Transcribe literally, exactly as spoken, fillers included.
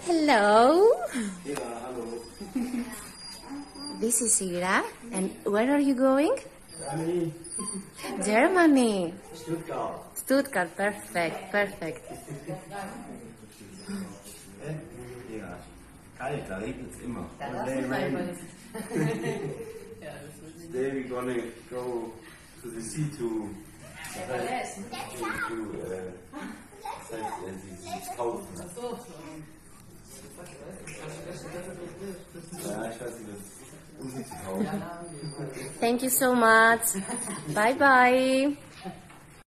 Hello. Ja, hallo. This is Ira. And where are you going? Germany. Germany. Stuttgart. Stuttgart. Perfect. Perfect. Ja, kalt, da regnet es immer. Da lass es einfach nicht. Today we're gonna go to the sea to to, to uh, uh, kaufen. Ja, ich weiß nicht, das um sie zu kaufen. Thank you so much. Bye bye.